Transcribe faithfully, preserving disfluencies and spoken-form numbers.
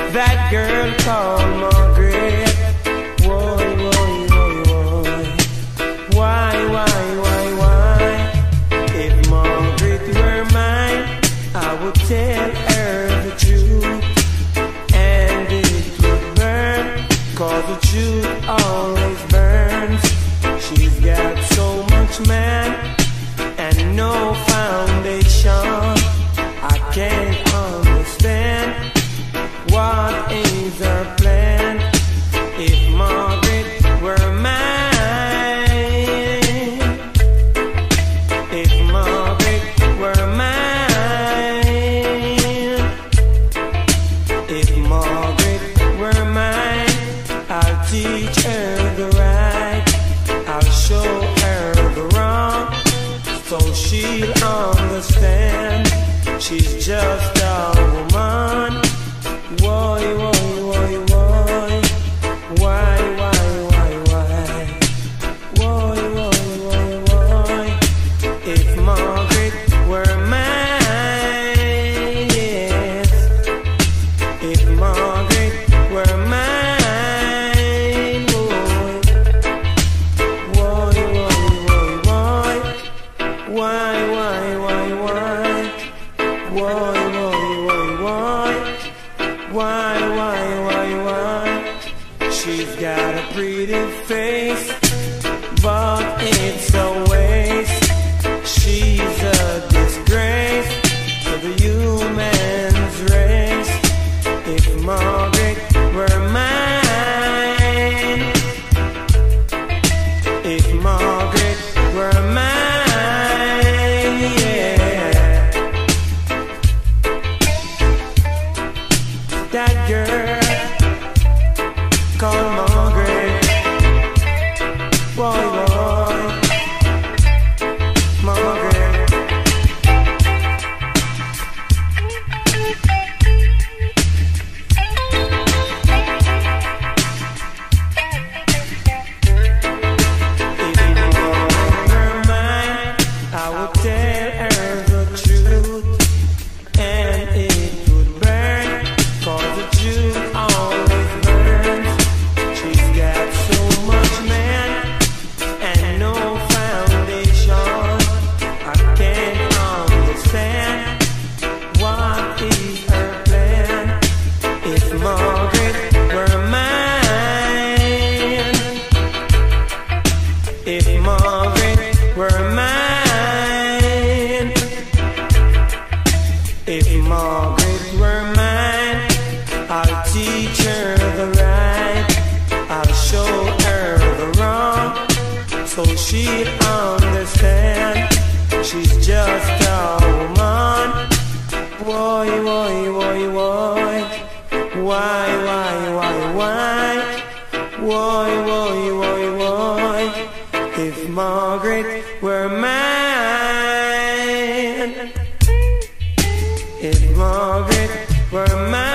That girl called Margaret. Why, why, why, why? Why, why, why, why? If Margaret were mine, I would tell her the truth, and it would burn, 'cause the truth always burns. She's got so much man and no foundation. I can't understand what is her plan. If Margaret were mine, if Margaret were mine, if Margaret were mine, I'll teach her the right, I'll show her the wrong, so she'll understand. She's just a woman. Why, why, why, why? Why, why, why, why? Why, why, why, why? If Margaret were mine, yes. If Margaret were mine, boy. Why, why, why, why? Why, why, why, why? Why, why, why, why? Why, why, why, why? She's got a pretty face, but it's a waste. She's a disgrace to the human race. If Margaret were mine, if Margaret were mine, yeah. That girl called Margaret. Boy, boy, Margaret. If Margaret were mine, I would tell her the truth, and it would burn, 'cause the truth always burns. She's got so much man and no foundation. I can't understand what is her plan. If Margaret were mine, if Margaret were mine, if Margaret were mine, I'll teach her the right, I'll show her the wrong, so she'll understand. She's just a woman. Why, why, why, why? Why, why, why, why? Why, why, why, why? If Margaret were mine, if Margaret were mine.